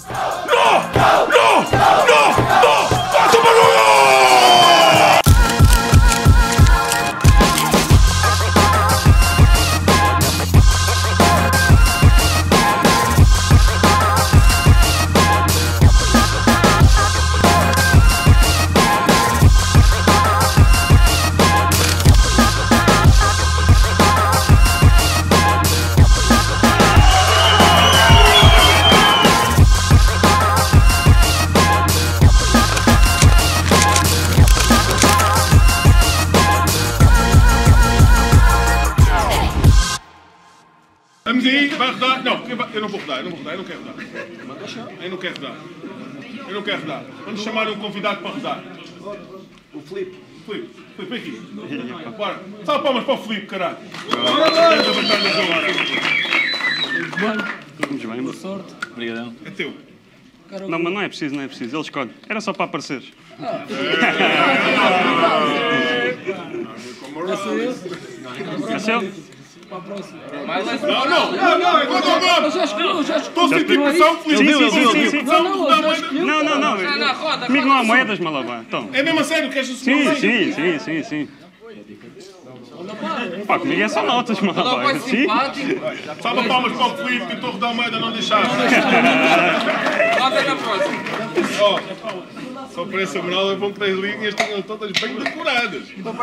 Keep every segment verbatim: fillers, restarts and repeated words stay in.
Não! Não! Não! Não! Faça barulho! Vamos aí, vai rodar. Não, eu não vou rodar, eu não vou rodar, eu não quero rodar. Eu não quero rodar. Eu não quero rodar. Vamos chamar um convidado para rodar. O Filipe. Filipe, Filipe, aqui. Bora. Salve palmas para o Filipe, caralho. Vamos bem, boa sorte. Obrigadão. É teu. Não, mas não é preciso, não é preciso. Ele escolhe. Era só para apareceres. É seu? Para a próxima. Não, não, não, não, não, não. Já escolheu, já escolheu. Estou a sentir pressão, Filipe. Sim, sim, sim, sim. Não, não, já escolheu. Não, não, não. Comigo não há moedas, Malabar. Então. É mesmo a sério, queres o Sim, segundo? sim, sim, sim, sim. Pá, comigo é só notas, Malabar. Sim. Salva palmas para o Filipe, que estou a rodar a moeda, não deixar. Nota na próxima. Ó, só para essa moral é bom que as linhas tenham todas bem decoradas.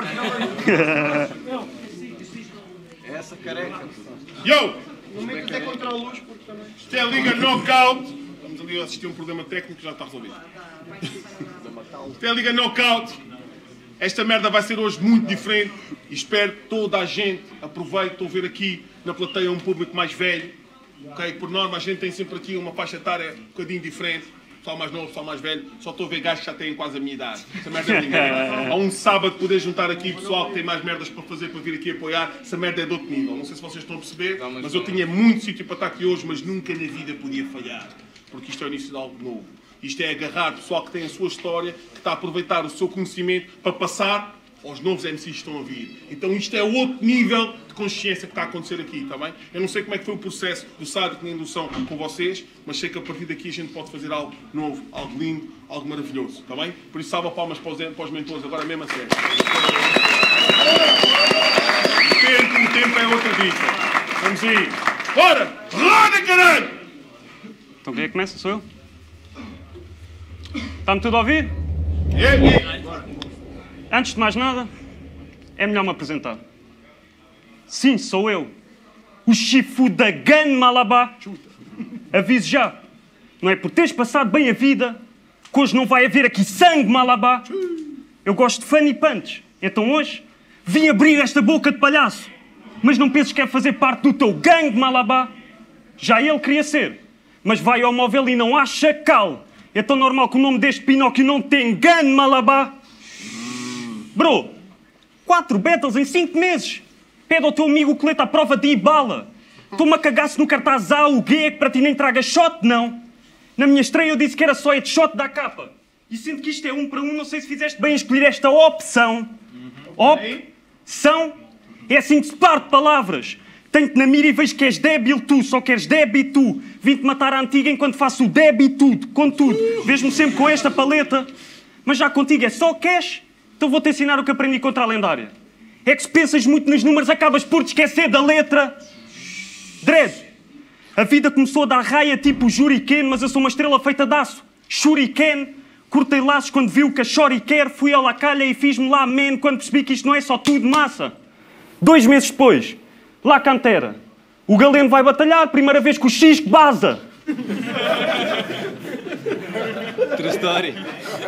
Essa careca. Yo! Não metas é contra a luz, porque também. Isto é a Liga Knockout. Vamos ali assistir a um problema técnico que já está resolvido. Isto é a Liga Knockout. Esta merda vai ser hoje muito diferente. E espero que toda a gente aproveite. Estou a ver aqui na plateia um público mais velho. Okay? Por norma, a gente tem sempre aqui uma faixa etária um bocadinho diferente. Pessoal mais novo, pessoal mais velho. Só estou a ver gajos que já têm quase a minha idade. Essa merda é brincadeira. Há um sábado poder juntar aqui pessoal que tem mais merdas para fazer, para vir aqui apoiar. Essa merda é de outro nível. Não sei se vocês estão a perceber, mas eu tinha muito sítio para estar aqui hoje, mas nunca na vida podia falhar. Porque isto é o início de algo novo. Isto é agarrar pessoal que tem a sua história, que está a aproveitar o seu conhecimento para passar aos novos M Cs que estão a vir. Então isto é outro nível de consciência que está a acontecer aqui, está bem? Eu não sei como é que foi o processo do Sádico nem do Som com vocês, mas sei que a partir daqui a gente pode fazer algo novo, algo lindo, algo maravilhoso, está bem? Por isso salva palmas para os, para os mentores, agora mesmo a sério. O tempo, o tempo é outra dica. Vamos aí. Bora! Roda, caralho! Então quem é que começa? Sou eu? Está-me tudo a ouvir? É, é. Antes de mais nada, é melhor me apresentar. Sim, sou eu. O Shifu da Gun Malabar. Aviso já. Não é por teres passado bem a vida que hoje não vai haver aqui sangue, Malabar. Eu gosto de funny punch. Então hoje vim abrir esta boca de palhaço. Mas não penses que é fazer parte do teu gangue, Malabar. Já ele queria ser. Mas vai ao móvel e não há chacal. É tão normal que o nome deste Pinóquio não tem gun, Malabar. Bro, quatro battles em cinco meses. Pede ao teu amigo o colete à prova de Ibala. Estou-me a cagar-se no cartaz A, o G, que para ti nem traga shot, não. Na minha estreia eu disse que era só headshot da capa. E sinto que isto é um para um, não sei se fizeste bem escolher esta opção. Opção? É assim que se parte palavras. Tenho-te na mira e vejo que és débil tu, só queres débil tu. Vim-te matar a antiga enquanto faço o débil tudo, contudo. Vês-me sempre com esta paleta. Mas já contigo é só cash. Então vou-te ensinar o que aprendi contra a lendária. É que se pensas muito nos números, acabas por te esquecer da letra. Dread. A vida começou a dar raia tipo Juriken, mas eu sou uma estrela feita de aço. Shuriken. Cortei laços quando viu que a Shori quer. Fui ao Lacalha e fiz-me lá man quando percebi que isto não é só tudo massa. Dois meses depois, lá Cantera. O Galeno vai batalhar, primeira vez que o Xisco baza. Outra história.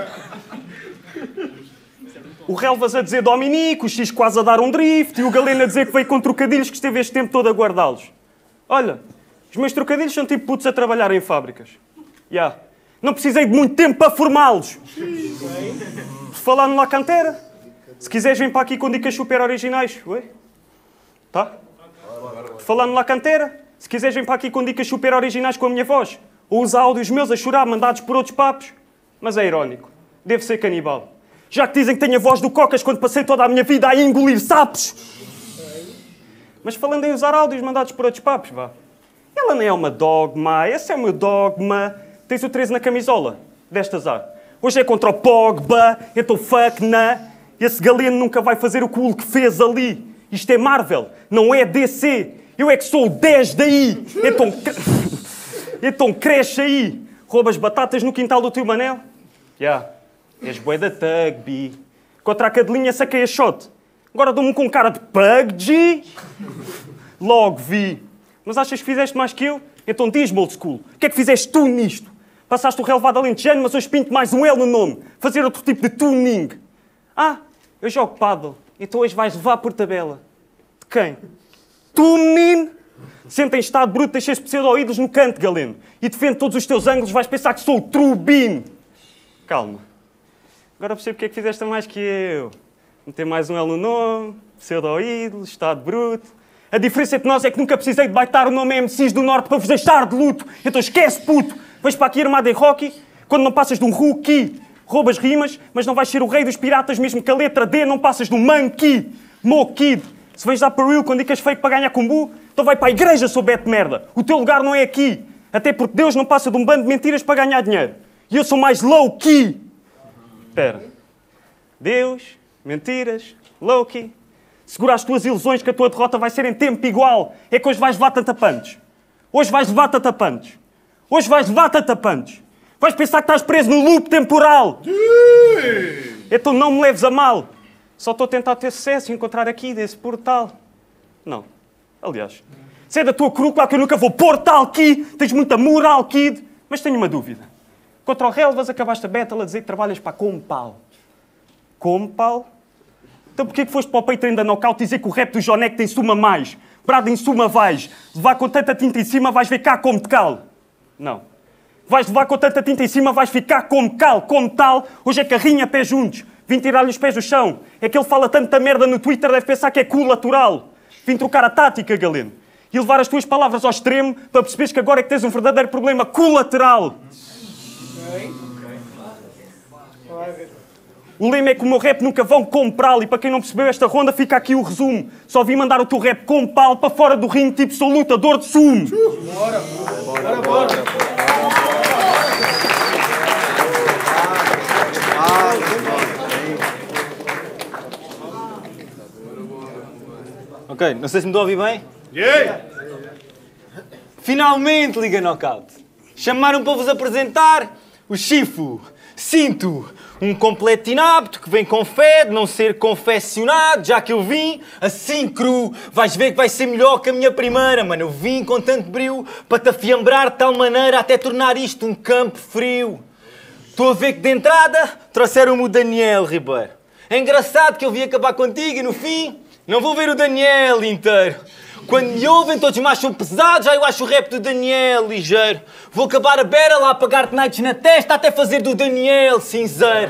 O Relvas a dizer Dominique, o X quase a dar um drift e o Galeno a dizer que veio com trocadilhos que esteve este tempo todo a guardá-los. Olha, os meus trocadilhos são tipo putos a trabalhar em fábricas. Já. Yeah. Não precisei de muito tempo para formá-los. Por falar no La Cantera, se quiseres vem para aqui com dicas super originais. Oi? Tá? Por falar no La Cantera, se quiseres vem para aqui com dicas super originais com a minha voz. Ou usar áudios meus a chorar mandados por outros papos. Mas é irónico. Devo ser canibal. Já que dizem que tenho a voz do Cocas quando passei toda a minha vida a engolir sapos. Mas falando em usar áudios mandados por outros papos, vá. Ela nem é uma dogma, esse é o meu dogma. Tens o treze na camisola. Deste azar. Hoje é contra o Pogba, então fuck na. Esse Galeno nunca vai fazer o que o Hulk fez ali. Isto é Marvel, não é D C. Eu é que sou o dez daí. Então, então cresce aí. Roubas batatas no quintal do teu Manel? Já. Yeah. És bué da Tugby. Contra a cadelinha saquei a shot. Agora dou-me com cara de Pug-G. Logo vi. Mas achas que fizeste mais que eu? Então diz-me, old school. O que é que fizeste tu nisto? Passaste o relevado alentejano, mas hoje pinto mais um L no nome. Fazer outro tipo de tuning. Ah, eu jogo paddle. Então hoje vais levar por tabela. De quem? Tu, menino? Senta em estado bruto, deixas pseudo-ídolos no canto, Galeno. E defende todos os teus ângulos, vais pensar que sou o true beam. Calma. Agora percebo porque é que fizeste mais que eu. Meter mais um L no nome, pseudo-ídolos, estado bruto. A diferença entre nós é que nunca precisei de baitar o nome M Cs do Norte para vos deixar de luto. Então esquece, puto. Vais para aqui armado em rocky, quando não passas de um rookie. Roubas rimas, mas não vais ser o rei dos piratas, mesmo que a letra D não passas de um monkey. Mo kid. Se vens dar para real com dicas fake para ganhar combo, então vai para a igreja, sou beto merda. O teu lugar não é aqui. Até porque Deus não passa de um bando de mentiras para ganhar dinheiro. E eu sou mais low-key. Espera. Deus, mentiras, low-key. Segura as tuas ilusões que a tua derrota vai ser em tempo igual. É que hoje vais levar tatapantes. Hoje vais levar tatapantes. Hoje vais levar tatapantes. Vais pensar que estás preso no loop temporal. Então não me leves a mal. Só estou a tentar ter sucesso e encontrar aqui desse portal. Não. Aliás, se é da tua cru, claro que eu nunca vou portal aqui. Tens muita moral, kid. Mas tenho uma dúvida. Contra o Relvas acabaste a battle a dizer que trabalhas para a Compal. Compal? Então porquê que foste para o Patreon da Knockout dizer que o rap do Jonek tem suma mais? Brado em suma vais. Levar com tanta tinta em cima vais ver cá como te cal. Não. Vais levar com tanta tinta em cima, vais ficar como cal, como tal. Hoje é carrinha, pés juntos. Vim tirar-lhe os pés do chão. É que ele fala tanta merda no Twitter, deve pensar que é colateral. Vim trocar a tática, Galeno. E levar as tuas palavras ao extremo para perceberes que agora é que tens um verdadeiro problema colateral. O lema é que o meu rap nunca vão comprá-lo. E para quem não percebeu esta ronda, fica aqui o resumo. Só vim mandar o teu rap com pau para fora do ringue, tipo sou lutador de sumo. Bora, bora, bora. Ok, não sei se me estou a ouvir bem. Yeah. Finalmente, Liga Knockout. Chamaram para vos apresentar o Chifu. Sinto um completo inapto que vem com fé de não ser confeccionado, já que eu vim assim cru. Vais ver que vai ser melhor que a minha primeira, mano. Eu vim com tanto brilho para te afiambrar de tal maneira até tornar isto um campo frio. Estou a ver que de entrada trouxeram-me o Daniel Ribeiro. É engraçado que eu vim acabar contigo e no fim não vou ver o Daniel inteiro. Quando me ouvem, todos mais são pesados, já eu acho o rap do Daniel ligeiro. Vou acabar a beira lá a pagar-te nights na testa até fazer do Daniel cinzeiro.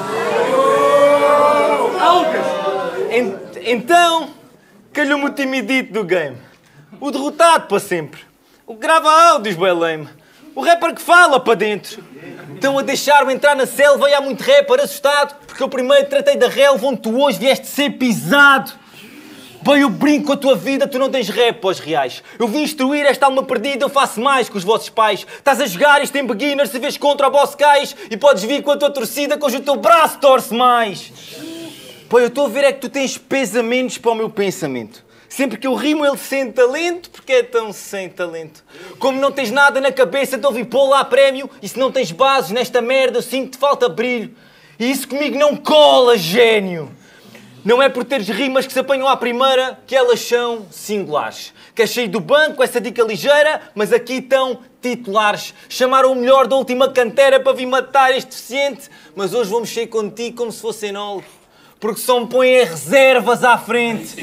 En então, calhou-me o timidito do game. O derrotado para sempre. O que grava áudios, bué lame. O rapper que fala para dentro. Estão a deixar-me entrar na selva e há muito rapper assustado porque eu primeiro tratei da relva onde tu hoje vieste ser pisado. Bem, eu brinco com a tua vida, tu não tens rap para os reais. Eu vim instruir esta alma perdida, eu faço mais que os vossos pais. Estás a jogar isto em beginner, se vês contra o boss cais e podes vir com a tua torcida, que hoje o teu braço torce mais. Bem, eu estou a ver é que tu tens pesamentos para o meu pensamento. Sempre que eu rimo ele sem talento, porque é tão sem talento. Como não tens nada na cabeça, te ouvi pô lá prémio, e se não tens bases nesta merda, eu sinto que te falta brilho. E isso comigo não cola, gênio. Não é por teres rimas que se apanham à primeira que elas são singulares. Que é cheio do banco, essa dica ligeira, mas aqui estão titulares. Chamaram o melhor da última cantera para vir matar este deficiente, mas hoje vou mexer contigo como se fosse enólogo. Porque só me põem reservas à frente.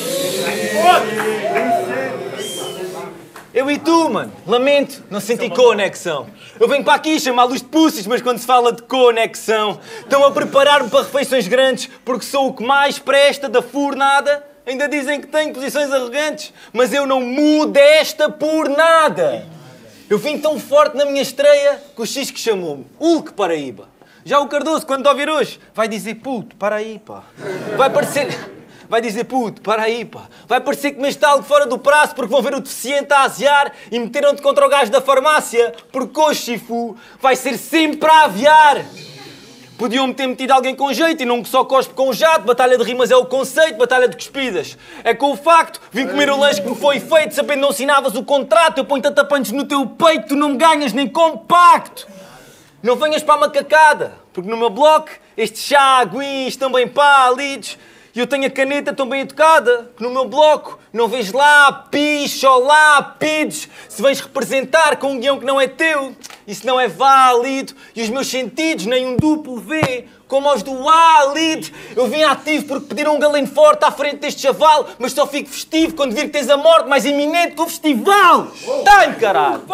Eu e tu, mano, lamento, não senti conexão. Eu venho para aqui chamar luz de pussies, mas quando se fala de conexão, estão a preparar-me para refeições grandes, porque sou o que mais presta da fornada. Ainda dizem que tenho posições arrogantes, mas eu não mudo esta por nada. Eu vim tão forte na minha estreia que o X que chamou-me Hulk Paraíba. Já o Cardoso, quando te ouvir hoje, vai dizer puto, para aí, pá. Vai parecer... vai dizer, puto, para aí, pá. Vai parecer que comeste algo fora do prazo porque vão ver o deficiente a aziar e meteram-te contra o gajo da farmácia. Porque hoje, Chifu, vai ser sempre a aviar. Podiam-me ter metido alguém com jeito e não só cospe com o jato. Batalha de rimas é o conceito, batalha de cuspidas é com o facto. Vim comer o lanche que me foi feito, sabendo não assinavas o contrato. Eu ponho tanta punch no teu peito, tu não me ganhas nem compacto. Não venhas para a macacada, porque no meu bloco estes chaguins estão bem pálidos e eu tenho a caneta tão bem educada que no meu bloco não vês lápis ou lápides. Se vens representar com um guião que não é teu, isso não é válido. E os meus sentidos nem um duplo V, como os do Walid. Eu vim ativo porque pediram um galeno forte à frente deste chaval, mas só fico festivo quando vir que tens a morte mais iminente que o festival. Time, caralho!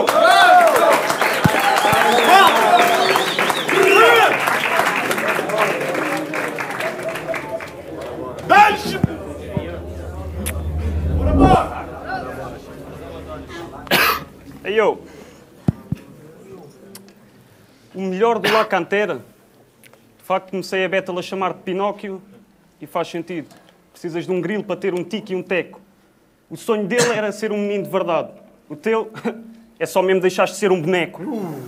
Deixe! Aí eu. O melhor do La Cantera. De facto, comecei a Betel a chamar de Pinóquio e faz sentido. Precisas de um grilo para ter um tique e um teco. O sonho dele era ser um menino de verdade. O teu é só mesmo deixaste de ser um boneco.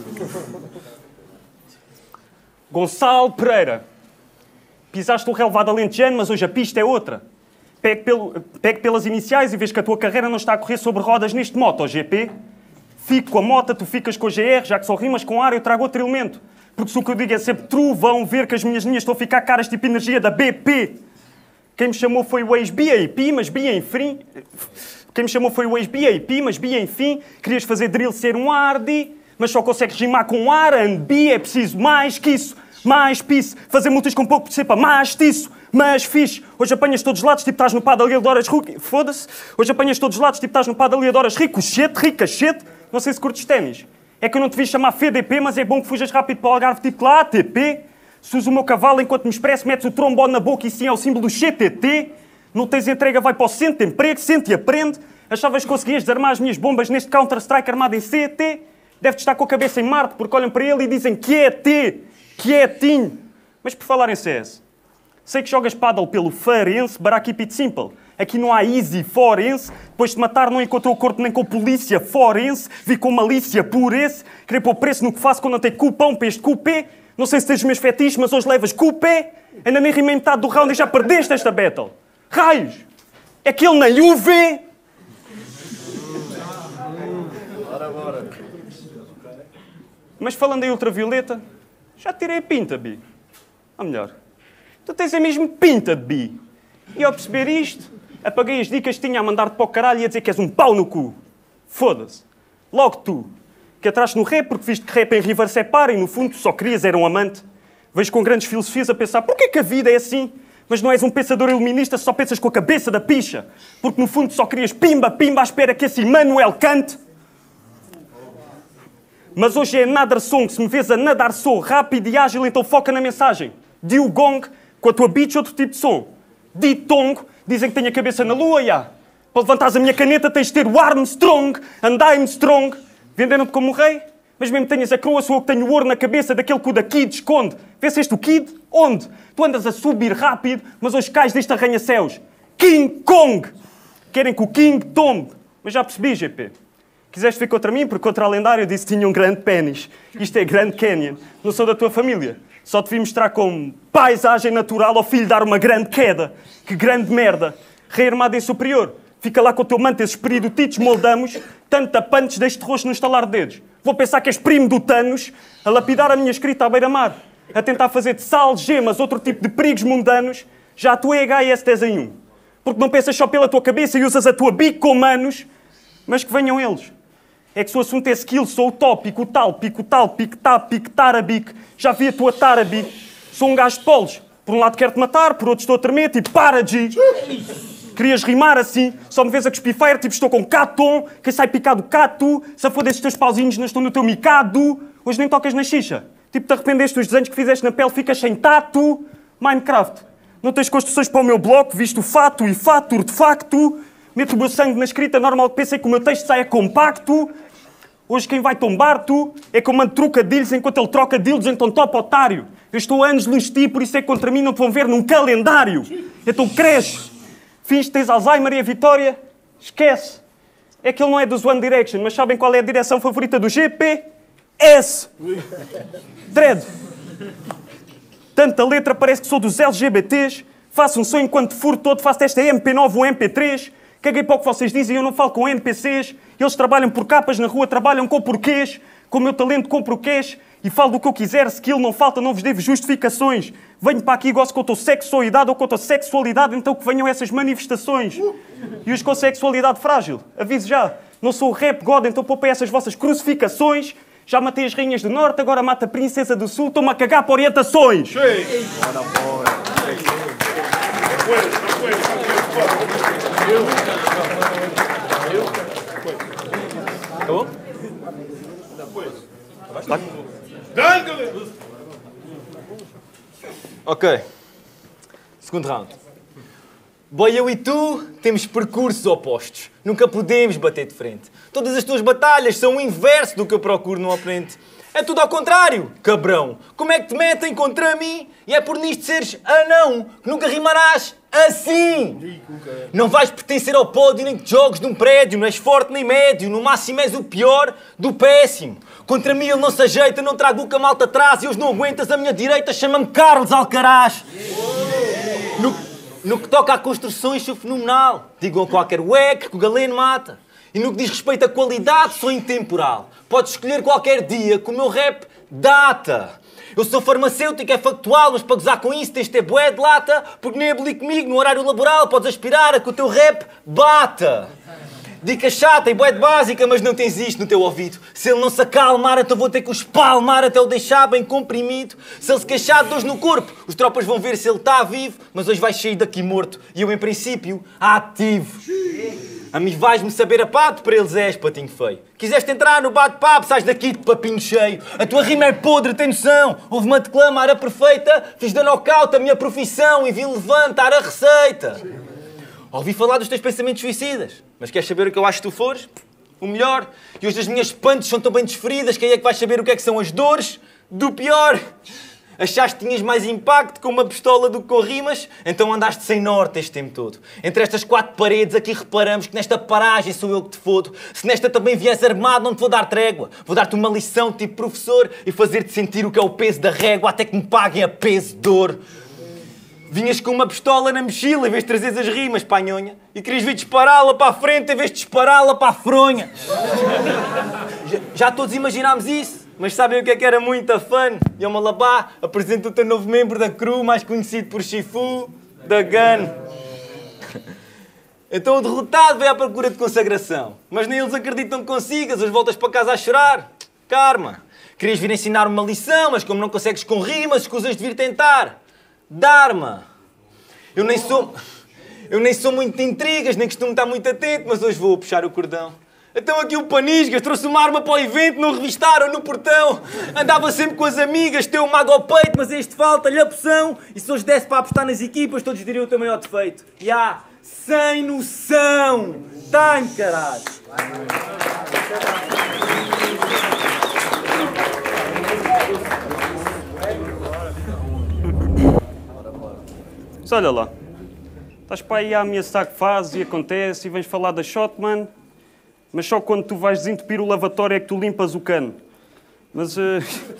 Gonçalo Pereira. Pisaste o relevado alentejano, mas hoje a pista é outra. Pegue, pelo, pegue pelas iniciais e vês que a tua carreira não está a correr sobre rodas neste MotoGP. Fico com a moto, tu ficas com a G R, já que só rimas com ar, eu trago outro elemento. Porque se o que eu digo é sempre true, vão ver que as minhas linhas estão a ficar caras tipo energia da B P. Quem me chamou foi o ex-B A P, mas B enfim... Quem me chamou foi o ex-B A P, mas B enfim... Querias fazer drill ser um ardi, mas só consegues rimar com R and B, é preciso mais que isso. Mais piso, fazer multas com pouco de cepa, mais tiço, mas fixe. Hoje apanhas todos os lados, tipo estás no padalia de horas rico. Foda-se. Hoje apanhas todos os lados, tipo estás no padalia de horas ricochete, ricachete. Não sei se curtes ténis. É que eu não te vi chamar F D P, mas é bom que fujas rápido para o Algarve, tipo lá A T P. Se uso o meu cavalo enquanto me expresso, metes o trombone na boca e sim é o símbolo do C T T. Não tens entrega, vai para o centro de emprego, sente e aprende. Achavas que conseguias desarmar as minhas bombas neste Counter-Strike armado em C T? Deve-te estar com a cabeça em Marte, porque olham para ele e dizem que é T. Quietinho. Mas por falar em C S, sei que jogas paddle pelo Farense, but I keep it simple. Aqui não há easy forense. Depois de matar não encontrou o corpo nem com polícia forense. Vi com malícia por esse. Querer pôr preço no que faço quando não tenho cupão para este cupê. Não sei se tens os meus fetiches, mas hoje levas cupé. Ainda nem rimei metade do round e já perdeste esta battle. Raios! É que ele nem o vê. Bora, bora. Mas falando em ultravioleta, já tirei a pinta, Bi. Ou melhor, tu tens a mesma pinta de Bi. E ao perceber isto, apaguei as dicas que tinha a mandar-te para o caralho e a dizer que és um pau no cu. Foda-se. Logo tu, que atraste no rap porque viste que rap em River separa e no fundo só querias era um amante. Vejo com grandes filosofias a pensar porquê que a vida é assim? Mas não és um pensador iluminista se só pensas com a cabeça da picha. Porque no fundo só querias pimba, pimba à espera que esse Immanuel cante. Mas hoje é another song, se me vês a nadar sou rápido e ágil, então foca na mensagem. Diu gong, com a tua beat outro tipo de som. Ditongo, dizem que tenho a cabeça na lua, já. Para levantares a minha caneta tens de ter o Armstrong, and I'm strong. Venderam-te como um rei, mas mesmo tenhas a coroa, sou eu que tenho o ouro na cabeça daquele que o da Kid esconde. Vês este o Kid? Onde? Tu andas a subir rápido, mas hoje cais deste arranha-céus. King Kong! Querem que o King tombe. Mas já percebi, G P. Quiseste ver contra mim, porque contra a lendária eu disse que tinha um grande pênis. Isto é Grand Canyon. Não sou da tua família. Só te vi mostrar como paisagem natural ao filho dar uma grande queda. Que grande merda. Rei armado em superior. Fica lá com o teu manto, esses periodititos moldamos. Tanto pantes deste rosto no estalar de dedos. Vou pensar que és primo do Thanos, a lapidar a minha escrita à beira-mar. A tentar fazer de sal, gemas, outro tipo de perigos mundanos. Já a tua é H S dez em um. Porque não pensas só pela tua cabeça e usas a tua bico com manos. Mas que venham eles. É que se o assunto é skill, sou o tópico, o tal, pico tal, pico tá, pico tarabic. Já vi a tua tarabi. Sou um gajo de polos. Por um lado quero-te matar, por outro estou a tremer, tipo, para, G. Querias rimar assim, só me vês a cuspir fire, tipo, estou com catom, que sai picado cato, se for desses teus pauzinhos não estou no teu micado. Hoje nem tocas na xixa. Tipo, te arrependeste dos desenhos que fizeste na pele, ficas sem tato. Minecraft. Não tens construções para o meu bloco, visto o fato e fato, de facto. Meto o meu sangue na escrita, normal que pensei que o meu texto saia compacto. Hoje quem vai tombar tu é que eu mando trocadilhos enquanto ele troca deals, então top otário. Eu estou a anos longe de ti, por isso é que contra mim não te vão ver num calendário. Então cresce. Fins que tens Alzheimer e a Vitória, esquece. É que ele não é dos One Direction, mas sabem qual é a direção favorita do G P? S. Dread. Tanta letra, parece que sou dos L G B Ts. Faço um sonho enquanto furo todo, faço esta M P nove ou M P três. Caguei para o que vocês dizem, eu não falo com N P Cs. Eles trabalham por capas, na rua trabalham com porquês. Com o meu talento compro cash e falo do que eu quiser. Skill não falta, não vos devo justificações. Venho para aqui e gosto contra a sexualidade ou contra a sexualidade, então que venham essas manifestações. E os com sexualidade frágil, aviso já, não sou o rap god, então poupei essas vossas crucificações. Já matei as rainhas do norte, agora mata a princesa do sul, estou-me a cagar para orientações. Acabou? Ok. Segundo round. Boy, eu e tu temos percursos opostos. Nunca podemos bater de frente. Todas as tuas batalhas são o inverso do que eu procuro no oponente. É tudo ao contrário, cabrão. Como é que te metem contra mim? E é por nisto seres anão que nunca rimarás assim. Não vais pertencer ao pódio nem que jogues num prédio. Não és forte nem médio. No máximo és o pior do péssimo. Contra mim ele não se ajeita, não trago o que a malta traz. E hoje não aguentas a minha direita, chama-me Carlos Alcaraz. No, no que toca a construções sou fenomenal. Digam a qualquer wack que o galeno mata. E no que diz respeito à qualidade, sou intemporal. Podes escolher qualquer dia que o meu rap data. Eu sou farmacêutico, é factual, mas para gozar com isso tens de ter bué de lata, porque nem abolir comigo no horário laboral podes aspirar a que o teu rap bata. Dica chata e bué de básica, mas não tens isto no teu ouvido. Se ele não se acalmar, então vou ter que o espalmar até o deixar bem comprimido. Se ele se queixar de dores no corpo, os tropas vão ver se ele está vivo, mas hoje vais sair daqui morto. E eu, em princípio, ativo. A mim vais-me saber a pato, para eles és patinho feio. Quiseste entrar no bate-papo, sais daqui de papinho cheio. A tua rima é podre, tem noção. Houve uma declama, era perfeita. Fiz da knockout a minha profissão e vim levantar a receita. Ouvi falar dos teus pensamentos suicidas. Mas queres saber o que eu acho que tu fores? O melhor. E hoje as minhas punches são tão bem desferidas que aí é que vais saber o que é que são as dores do pior. Achaste que tinhas mais impacto com uma pistola do que com rimas? Então andaste sem norte este tempo todo. Entre estas quatro paredes aqui reparamos que nesta paragem sou eu que te fodo. Se nesta também vieres armado não te vou dar trégua. Vou dar-te uma lição tipo professor e fazer-te sentir o que é o peso da régua até que me paguem a peso de dor. Vinhas com uma pistola na mochila em vez de trazeres as rimas, panhonha. E querias vir dispará-la para a frente em vez de dispará-la para a fronha. Já, já todos imaginámos isso. Mas sabem o que é que era muito fã? E uma labá, apresenta o teu novo membro da crew, mais conhecido por Shifu, da Gun. Então o derrotado veio à procura de consagração. Mas nem eles acreditam que consigas, hoje voltas para casa a chorar. Karma. Querias vir ensinar uma lição, mas como não consegues com rimas, escusas de vir tentar. Dharma. Eu nem sou... Eu nem sou muito de intrigas, nem costumo estar muito atento, mas hoje vou puxar o cordão. Então aqui o Panisgas trouxe uma arma para o evento, não revistaram no portão. Andava sempre com as amigas, teu mago ao peito, mas este falta-lhe a poção. E se hoje desse para apostar nas equipas, todos diriam o teu maior defeito. E há, sem noção. Time, caralho. Mas olha lá, estás para aí a ameaçar que fazes e acontece e vens falar da Shotman, mas só quando tu vais desentupir o lavatório é que tu limpas o cano. Mas... Uh...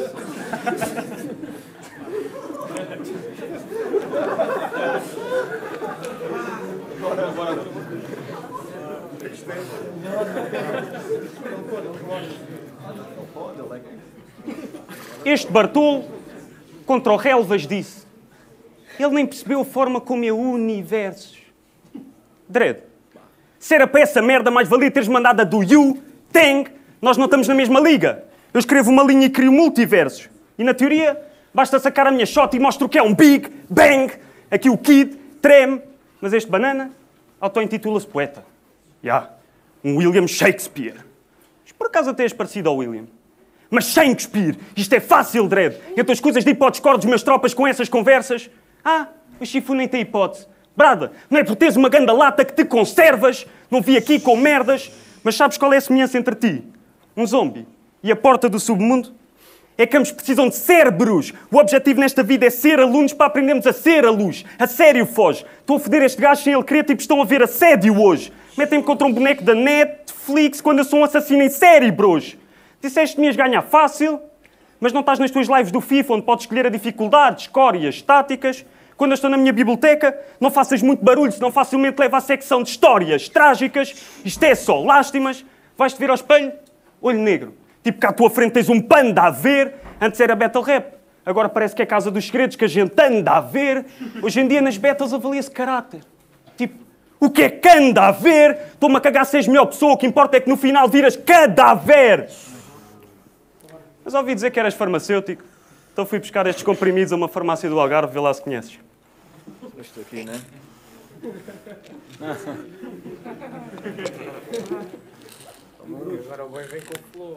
Este Bartolo, contra o Relvas, disse: ele nem percebeu a forma como é o universo. Dread, se era para essa merda, mais valia teres mandado a do You, Tang. Nós não estamos na mesma liga. Eu escrevo uma linha e crio multiversos. E na teoria, basta sacar a minha shot e mostro que é um Big Bang. Aqui o Kid treme. Mas este banana auto-intitula-se poeta. Já, yeah, um William Shakespeare. Mas por acaso até és parecido ao William. Mas Shakespeare, isto é fácil, Dread. Então as coisas de hipóteses cordo dos meus tropas com essas conversas. Ah, o Shifu nem tem hipótese. Brada, não é por teres uma ganda lata que te conservas. Não vi aqui com merdas. Mas sabes qual é a semelhança entre ti, um zombie, e a porta do submundo? É que ambos precisam de cérebros. O objetivo nesta vida é ser alunos para aprendermos a ser a luz. A sério, foge. Estou a foder este gajo sem ele querer, tipo, estão a ver assédio hoje. Metem-me contra um boneco da Netflix quando eu sou um assassino em série, bros. Disseste que me ias ganhar fácil, mas não estás nas tuas lives do FIFA, onde podes escolher a dificuldade, escórias, táticas. Quando eu estou na minha biblioteca, não faças muito barulho, senão facilmente levo à secção de histórias trágicas. Isto é só lástimas. Vais-te ver ao espelho, olho negro. Tipo que à tua frente tens um panda a ver. Antes era battle rap. Agora parece que é Casa dos Segredos que a gente anda a ver. Hoje em dia nas battles avalia-se caráter. Tipo, o que é que anda a ver? Estou-me a cagar se és melhor pessoa. O que importa é que no final viras cadáver. Mas ouvi dizer que eras farmacêutico. Então fui buscar estes comprimidos a uma farmácia do Algarve. Vê lá se conheces. Estou aqui, não é? Agora o boi vem com flor.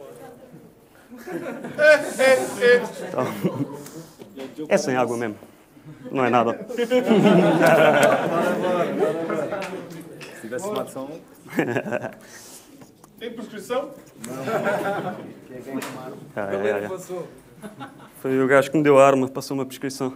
É sem água mesmo. Não é nada. Se tivesse uma ação... Tem prescrição? Ah, é, é. Foi o gajo que me deu a arma, passou uma prescrição.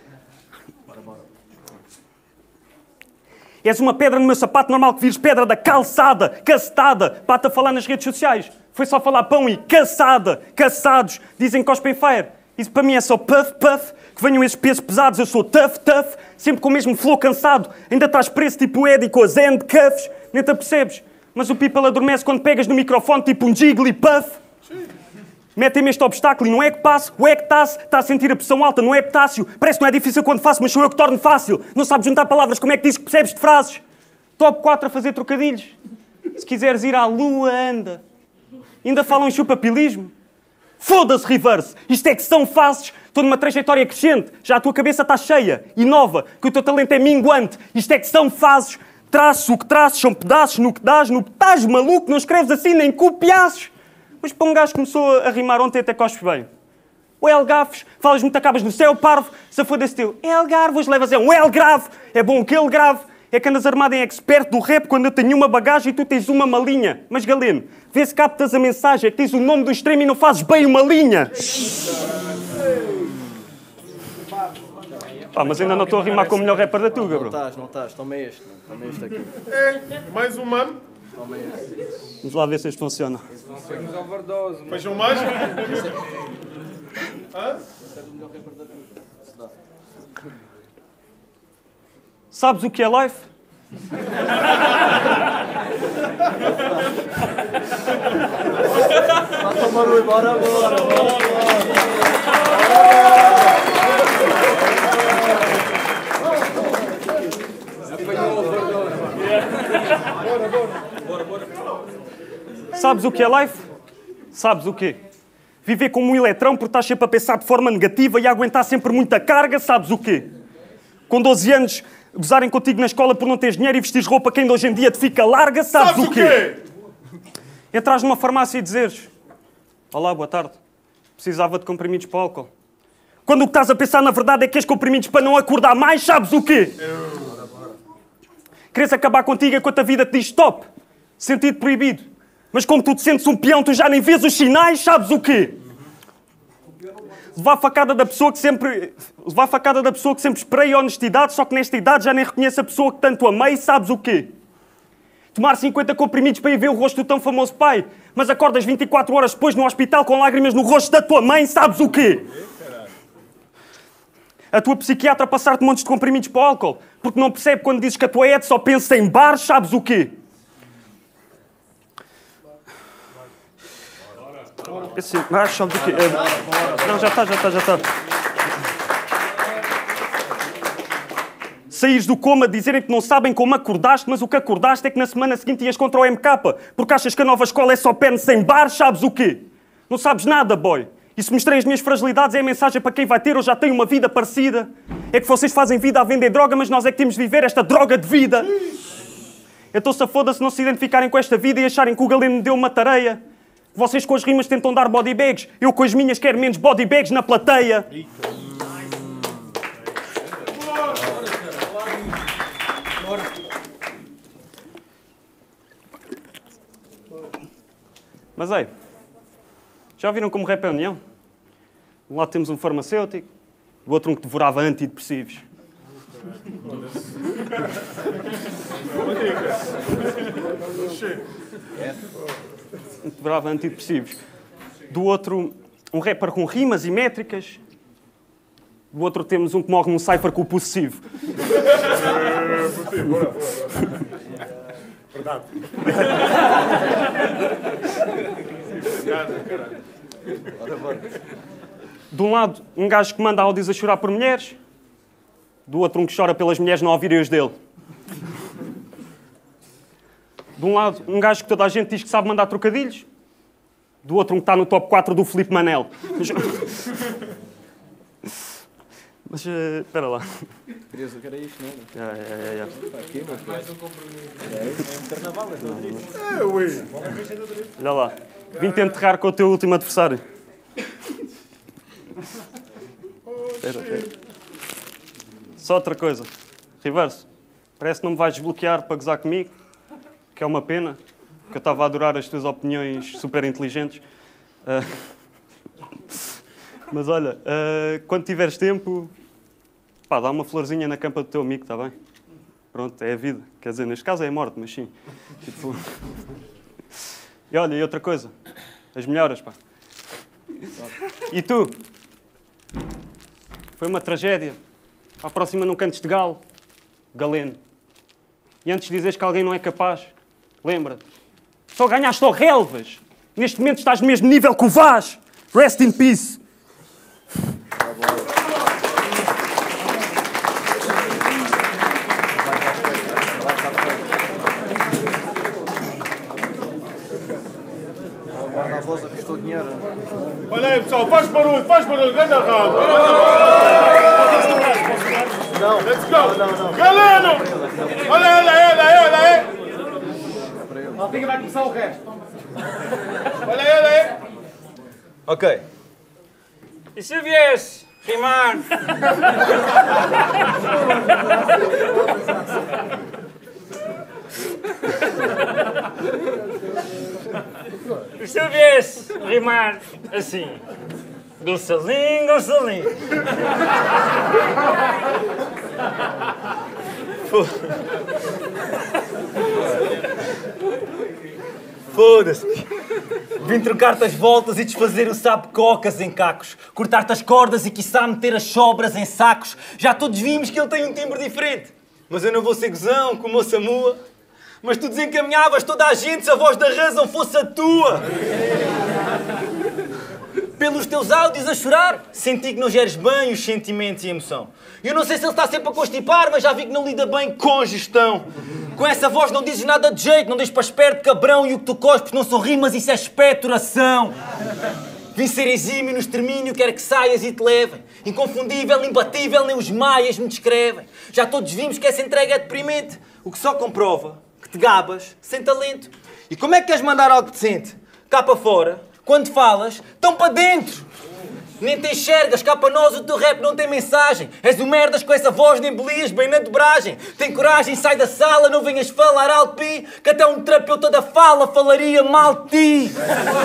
És uma pedra no meu sapato, normal que vires pedra da calçada, cacetada, para-te a falar nas redes sociais. Foi só falar pão e caçada, caçados, dizem cospem fire. Isso para mim é só puff, puff, que venham esses pesos pesados, eu sou tough, tough, sempre com o mesmo flow cansado. Ainda estás preso tipo o Eddie com as handcuffs, nem te apercebes. Mas o people adormece quando pegas no microfone tipo um Jigglypuff. Metem-me este obstáculo e não é que passo, o é que está-se, está a sentir a pressão alta, não é epitácio. Parece que não é difícil quando faço, mas sou eu que torno fácil. Não sabes juntar palavras, como é que dizes que percebes de frases? Top quatro a fazer trocadilhos. Se quiseres ir à lua, anda. Ainda falam em chupapilismo? Foda-se, reverse! Isto é que são faces. Estou numa trajetória crescente. Já a tua cabeça está cheia e nova, que o teu talento é minguante. Isto é que são fases. Traços, o que traços são pedaços, no que dás, no que estás maluco, não escreves assim nem copiaços. Mas para um gajo que começou a rimar ontem até cospes bem. O Elgafes, falas muito acabas no céu, parvo, se for desse teu. Elgarve, hoje levas é um El grave. É bom que ele grave. É que andas armado em expert do rap quando eu tenho uma bagagem e tu tens uma malinha. Mas Galeno, vê se captas a mensagem, é que tens o nome do extremo e não fazes bem uma linha. Pá, mas ainda não estou a rimar com o melhor rapper da Tuga, bro. Não estás, não estás. Toma este. Toma este aqui. É, mais um mano. Toma este. Vamos lá ver se isto funciona. Temos overdose. Feijão mágico. Hã? Sabes o que é life? Vai tomar o bora agora. Sabes o que é life? Sabes o quê? Viver como um eletrão porque estás sempre a pensar de forma negativa e a aguentar sempre muita carga, sabes o quê? Com doze anos, gozarem contigo na escola por não teres dinheiro e vestires roupa que ainda hoje em dia te fica larga, sabes, Sabes o quê? Entrares numa farmácia e dizeres: olá, boa tarde, precisava de comprimidos para álcool. Quando o que estás a pensar na verdade é que és comprimidos para não acordar mais, sabes o quê? Queres acabar contigo enquanto a vida te diz stop, sentido proibido. Mas como tu te sentes um peão, tu já nem vês os sinais, sabes o quê? Levar a facada da pessoa que sempre... Levar a facada da pessoa que sempre esperei a honestidade, só que nesta idade já nem reconhece a pessoa que tanto amei, sabes o quê? Tomar cinquenta comprimidos para ir ver o rosto do tão famoso pai, mas acordas vinte e quatro horas depois no hospital com lágrimas no rosto da tua mãe, sabes o quê? A tua psiquiatra passar-te montes de comprimidos para o álcool, porque não percebe quando dizes que a tua Ed só pensa em bares, sabes o quê? Esse, ah, sabes o quê? É, não, já está, já está, já está. Saíres do coma, dizerem que não sabem como acordaste, mas o que acordaste é que na semana seguinte ias contra o M K, porque achas que a nova escola é só perne sem bar, sabes o quê? Não sabes nada, boy. E se mostrei as minhas fragilidades é a mensagem para quem vai ter ou já tem uma vida parecida. É que vocês fazem vida a vender droga, mas nós é que temos de viver esta droga de vida. Então se foda-se não se identificarem com esta vida e acharem que o Galeno me deu uma tareia. Vocês com as rimas tentam dar body bags, eu com as minhas quero menos body bags na plateia. Mas ei, já viram como rap é união? De um lado temos um farmacêutico, do outro um que devorava antidepressivos. Um que devorava antidepressivos. Do outro, um rapper com rimas e métricas. Do outro temos um que morre num cypher com o possessivo. Verdade. De um lado, um gajo que manda áudios a chorar por mulheres. Do outro, um que chora pelas mulheres não ouvirem os dele. De um lado, um gajo que toda a gente diz que sabe mandar trocadilhos. Do outro, um que está no top quatro do Filipe Manel. Mas, mas uh, espera lá. Querias o que era isto, não é? É, é, é, Está aqui, mas... Mais um compromisso. É carnaval, é É, ui. Olha lá. Vim-te enterrar com o teu último adversário. Espera, espera. Só outra coisa. Reverso. Parece que não me vais desbloquear para gozar comigo, que é uma pena, que eu estava a adorar as tuas opiniões super inteligentes. Uh, mas olha, uh, quando tiveres tempo, pá, dá uma florzinha na campa do teu amigo, está bem? Pronto, é a vida. Quer dizer, neste caso é a morte, mas sim. Tipo... E olha, e outra coisa. As melhoras, pá. E tu? Foi uma tragédia. À próxima não cantes de galo. Galeno. E antes de dizeres que alguém não é capaz, lembra-te. Só ganhaste ao relvas. Neste momento estás no mesmo nível que o Vaz. Rest in peace. A rosa custou dinheiro. Olha aí, pessoal, faz barulho, faz barulho, grande arrado. Não, Let's go. não, não, não. Galeno! Olha, olha aí, olha aí, olha aí. Maltinha vai começar o resto. Olha aí, olha aí. Ok. E se viesse rimar? E se eu viesse rimar assim? Gonçalinho, Gonçalinho. Foda-se. Vim trocar-te as voltas e desfazer o sabe-cocas em cacos. Cortar-te as cordas e quiçá meter as sobras em sacos. Já todos vimos que ele tem um timbre diferente. Mas eu não vou ser gozão como o Samua. Mas tu desencaminhavas toda a gente se a voz da razão fosse a tua. Pelos teus áudios a chorar, senti que não geres bem os sentimentos e a emoção. Eu não sei se ele está sempre a constipar, mas já vi que não lida bem com gestão. Com essa voz não dizes nada de jeito, não deixes para esperto, cabrão, e o que tu cospes não são rimas, isso é expectoração. Vim ser exímio no extermínio, quero que saias e te levem. Inconfundível, imbatível, nem os maias me descrevem. Já todos vimos que essa entrega é deprimente, o que só comprova que te gabas sem talento. E como é que queres mandar algo decente? Cá para fora, quando falas, estão para dentro. Nem te enxergas, cá para nós o teu rap não tem mensagem. És o merdas com essa voz de embolias bem na dobragem. Tem coragem, sai da sala, não venhas falar alto pi, que até um terapeuta da fala falaria mal de ti.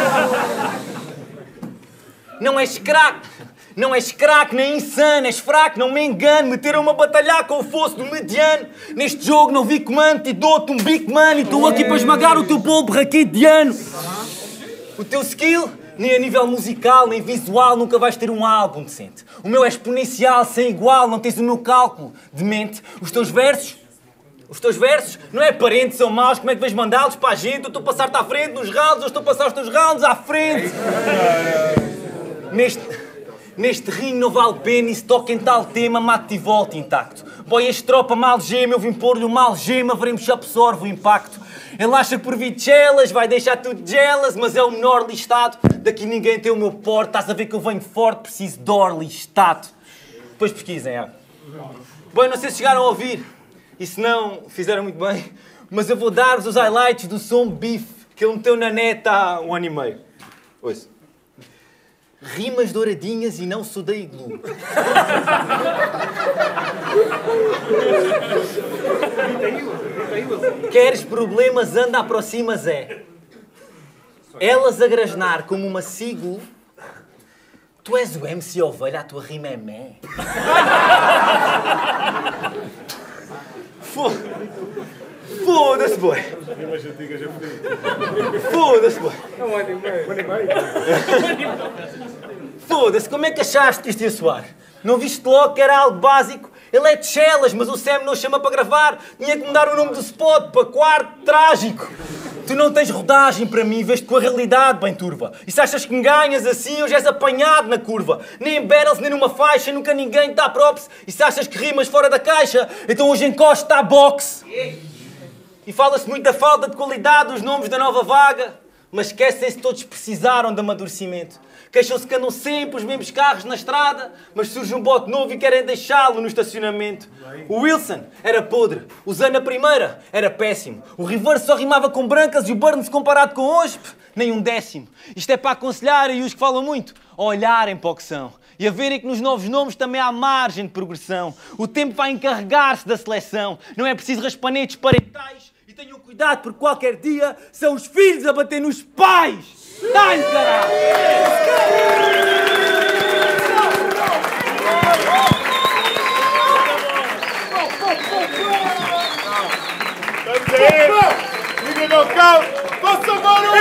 Não és craque, não és craque nem insano, és fraco, não me engano. Meteram-me a batalhar com o fosso do mediano. Neste jogo não vi comando e dou-te um big man e estou aqui para esmagar o teu polvo raquidiano. O teu skill, nem a nível musical, nem visual, nunca vais ter um álbum decente. O meu é exponencial, sem igual, não tens o meu cálculo de mente. Os teus versos, os teus versos, não é parentes, são maus, como é que vais mandá-los para a gente? Eu estou a passar-te à frente nos rounds, eu estou a passar os teus rounds à frente. Neste, neste ringue não vale pena e se toca em tal tema, mate e volta intacto. Boy, este tropa mal gema, eu vim pôr-lhe uma algema, veremos se absorve o impacto. Ele acha que por vir jealous vai deixar tudo jealous, mas é o menor listado. Daqui ninguém tem o meu porte, estás a ver que eu venho forte, preciso de or listado. Depois pesquisem, é. Bom, não sei se chegaram a ouvir, e se não, fizeram muito bem, mas eu vou dar-vos os highlights do som Beef, que ele meteu na net há um ano e meio. Ouça. Rimas douradinhas e não sou da Iglu. Queres problemas, anda, aproximas é. Elas a grasnar como uma siglo. Tu és o M C Ovelha, a tua rima é mé. Foda-se, boy. Foda-se, boy. Foda-se, como é que achaste que isto ia soar? Não viste logo que era algo básico? Ele é de Chelas, mas o Sam não o chama para gravar. Tinha que mudar o nome do spot para Quarto Trágico. Tu não tens rodagem para mim, vês-te com a realidade bem turva. E se achas que me ganhas assim, hoje és apanhado na curva. Nem em battles, nem numa faixa, nunca ninguém te dá props. E se achas que rimas fora da caixa, então hoje encosta à boxe. E fala-se muito da falta de qualidade dos nomes da nova vaga. Mas esquecem-se todos precisaram de amadurecimento. Queixam-se que andam sempre os mesmos carros na estrada, mas surge um bote novo e querem deixá-lo no estacionamento. O Wilson era podre, o Zan na primeira era péssimo. O Reverse só rimava com brancas e o Burns comparado com hoje, nem um décimo. Isto é para aconselhar e os que falam muito, a olharem para o que são. E a verem que nos novos nomes também há margem de progressão. O tempo vai encarregar-se da seleção. Não é preciso raspanetes parentais. E tenham cuidado porque qualquer dia são os filhos a bater nos pais. Dá-lhe, caralho! Liga knockout! Vamos salvar o